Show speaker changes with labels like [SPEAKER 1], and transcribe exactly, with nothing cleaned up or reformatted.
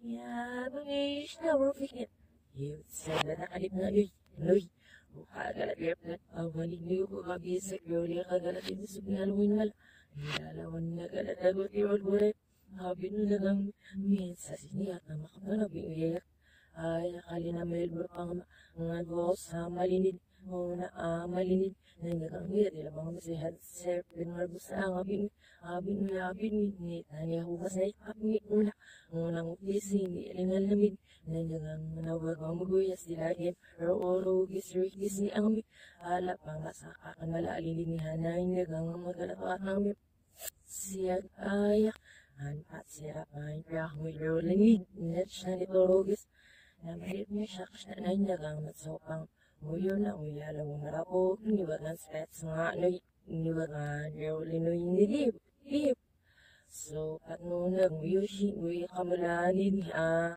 [SPEAKER 1] يا بغيش نورفيك يتسلى نقلب نقلي نوي وقاقلت يبنت أولي نيو وغبيسك يولي قاقلت يمسكنا الوين ملا يا لو نقلت أقوتي والبوري هابين لغم مين ساسيني أتنا مقبنا بيويك ay kalina melbur pang ngan vos hamalinin na amalinin nangagamit ila mga masihat ser pinwar busa ang abin abin ni abin ni tanya ko masay kapni una ngunang upisi ni ilingal namin nangangang manawag ang maguyas dilagim ro oro gisri gisi ang mi ala pang masakakan malalinin ni hanay nagang magalatak namin siya ayak anpat siya pain piyak mo yulingid net siya nitologis Namalit niya siya kasi na nanyagang matsopang muyo na uyalaw ng rapo, iniwagan spets nga no, iniwagan yawlinoy nilib, lib. So, pat nunag muyo si, muyo kamalanin, ah.